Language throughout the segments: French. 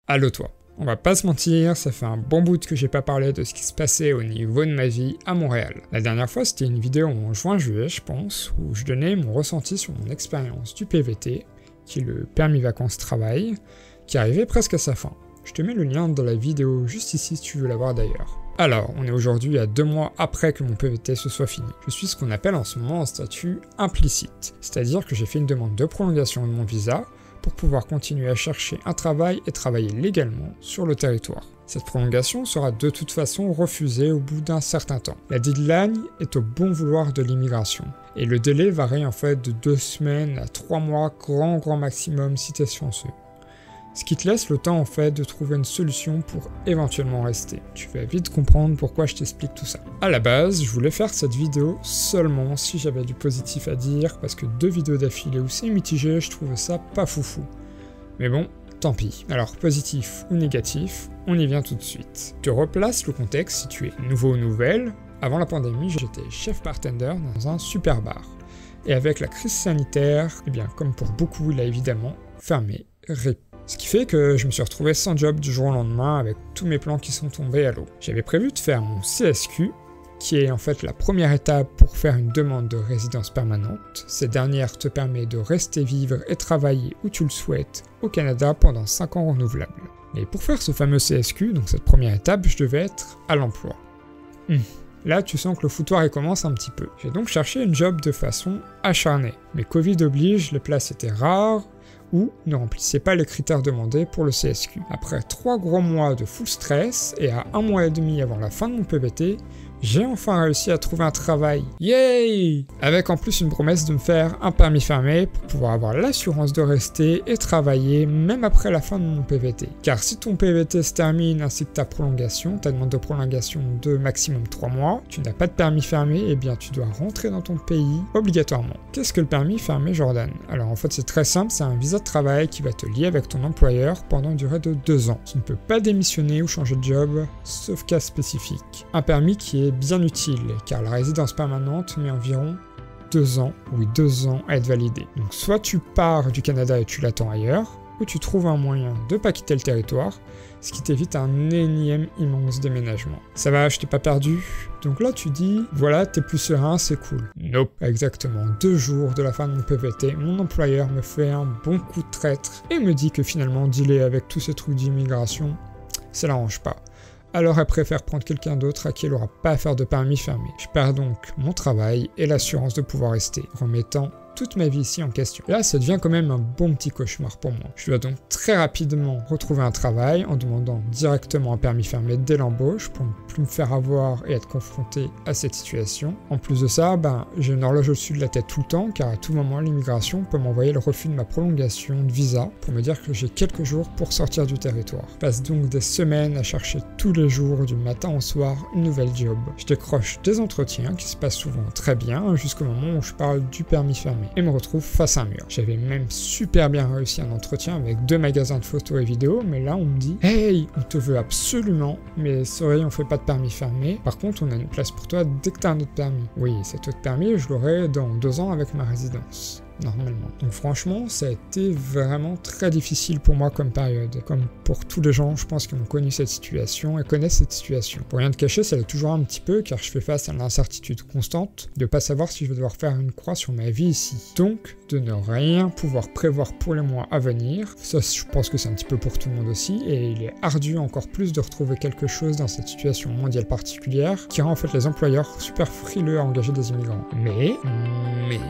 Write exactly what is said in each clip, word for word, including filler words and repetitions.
Allo toi, on va pas se mentir, ça fait un bon bout que j'ai pas parlé de ce qui se passait au niveau de ma vie à Montréal. La dernière fois c'était une vidéo en juin-juillet je pense, où je donnais mon ressenti sur mon expérience du P V T, qui est le permis vacances-travail, qui arrivait presque à sa fin. Je te mets le lien dans la vidéo juste ici si tu veux la voir d'ailleurs. Alors, on est aujourd'hui à deux mois après que mon P V T se soit fini. Je suis ce qu'on appelle en ce moment un statut implicite, c'est-à-dire que j'ai fait une demande de prolongation de mon visa pour pouvoir continuer à chercher un travail et travailler légalement sur le territoire. Cette prolongation sera de toute façon refusée au bout d'un certain temps. La deadline est au bon vouloir de l'immigration, et le délai varie en fait de deux semaines à trois mois grand grand maximum si t'es chanceux. Ce qui te laisse le temps en fait de trouver une solution pour éventuellement rester. Tu vas vite comprendre pourquoi je t'explique tout ça. À la base, je voulais faire cette vidéo seulement si j'avais du positif à dire, parce que deux vidéos d'affilée où c'est mitigé, je trouve ça pas foufou. Mais bon, tant pis. Alors positif ou négatif, on y vient tout de suite. Je te replace le contexte si tu es nouveau ou nouvelle. Avant la pandémie, j'étais chef bartender dans un super bar. Et avec la crise sanitaire, eh bien comme pour beaucoup, il a évidemment fermé, rip. Ce qui fait que je me suis retrouvé sans job du jour au lendemain avec tous mes plans qui sont tombés à l'eau. J'avais prévu de faire mon C S Q, qui est en fait la première étape pour faire une demande de résidence permanente. Cette dernière te permet de rester vivre et travailler où tu le souhaites au Canada pendant cinq ans renouvelables. Mais pour faire ce fameux C S Q, donc cette première étape, je devais être à l'emploi. Hum. Là, tu sens que le foutoir il commence un petit peu. J'ai donc cherché une job de façon acharnée. Mais Covid oblige, les places étaient rares, ou ne remplissaient pas les critères demandés pour le C S Q. Après trois gros mois de full stress, et à un mois et demi avant la fin de mon P V T, j'ai enfin réussi à trouver un travail. Yay! Avec en plus une promesse de me faire un permis fermé pour pouvoir avoir l'assurance de rester et travailler même après la fin de mon P V T. Car si ton P V T se termine ainsi que ta prolongation, ta demande de prolongation de maximum trois mois, tu n'as pas de permis fermé, et bien tu dois rentrer dans ton pays obligatoirement. Qu'est-ce que le permis fermé, Jordan? Alors en fait c'est très simple, c'est un visa de travail qui va te lier avec ton employeur pendant une durée de deux ans. Tu ne peux pas démissionner ou changer de job, sauf cas spécifique. Un permis qui est bien utile, car la résidence permanente met environ deux ans, oui deux ans à être validée. Donc soit tu pars du Canada et tu l'attends ailleurs, ou tu trouves un moyen de ne pas quitter le territoire, ce qui t'évite un énième immense déménagement. Ça va, je t'ai pas perdu? Donc là tu dis, voilà, t'es plus serein, c'est cool. Nope. Exactement deux jours de la fin de mon P V T, mon employeur me fait un bon coup de traître et me dit que finalement dealer avec tous ces trucs d'immigration, ça l'arrange pas. Alors elle préfère prendre quelqu'un d'autre à qui elle n'aura pas à faire de permis fermé. Je perds donc mon travail et l'assurance de pouvoir rester, remettant toute ma vie ici en question. Là, ça devient quand même un bon petit cauchemar pour moi. Je dois donc très rapidement retrouver un travail en demandant directement un permis fermé dès l'embauche pour ne plus me faire avoir et être confronté à cette situation. En plus de ça, ben, j'ai une horloge au-dessus de la tête tout le temps, car à tout moment, l'immigration peut m'envoyer le refus de ma prolongation de visa pour me dire que j'ai quelques jours pour sortir du territoire. Je passe donc des semaines à chercher tous les jours, du matin au soir, une nouvelle job. Je décroche des entretiens qui se passent souvent très bien jusqu'au moment où je parle du permis fermé et me retrouve face à un mur. J'avais même super bien réussi un entretien avec deux magasins de photos et vidéos, mais là on me dit « Hey, on te veut absolument, mais sorry, on fait pas de permis fermé. Par contre, on a une place pour toi dès que t'as un autre permis. » Oui, cet autre permis, je l'aurai dans deux ans avec ma résidence. Normalement. Donc franchement, ça a été vraiment très difficile pour moi comme période. Comme pour tous les gens, je pense, qui ont connu cette situation et connaissent cette situation. Pour rien te cacher, ça l'est toujours un petit peu, car je fais face à l'incertitude constante de pas savoir si je vais devoir faire une croix sur ma vie ici. Donc, de ne rien pouvoir prévoir pour les mois à venir. Ça, je pense que c'est un petit peu pour tout le monde aussi, et il est ardu encore plus de retrouver quelque chose dans cette situation mondiale particulière, qui rend en fait les employeurs super frileux à engager des immigrants. Mais, mais...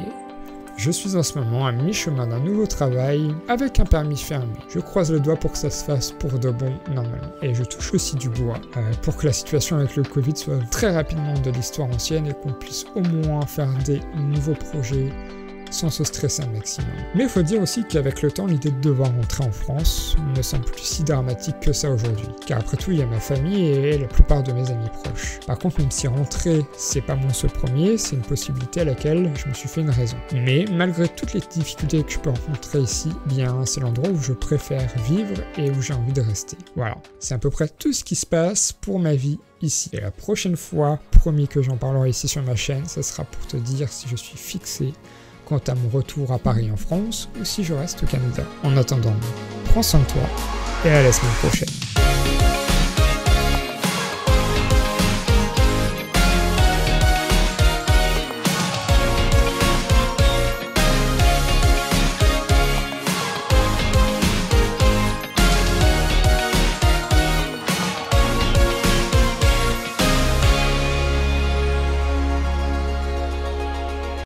je suis en ce moment à mi-chemin d'un nouveau travail avec un permis fermé. Je croise le doigt pour que ça se fasse pour de bon normalement. Et je touche aussi du bois euh, pour que la situation avec le Covid soit très rapidement de l'histoire ancienne et qu'on puisse au moins faire des nouveaux projets sans se stresser un maximum. Mais il faut dire aussi qu'avec le temps, l'idée de devoir rentrer en France ne semble plus si dramatique que ça aujourd'hui. Car après tout, il y a ma famille et la plupart de mes amis proches. Par contre, même si rentrer, c'est pas mon seul premier, c'est une possibilité à laquelle je me suis fait une raison. Mais malgré toutes les difficultés que je peux rencontrer ici, bien c'est l'endroit où je préfère vivre et où j'ai envie de rester. Voilà, c'est à peu près tout ce qui se passe pour ma vie ici. Et la prochaine fois, promis que j'en parlerai ici sur ma chaîne, ça sera pour te dire si je suis fixé quant à mon retour à Paris en France ou si je reste au Canada. En attendant, prends soin de toi, et à la semaine prochaine.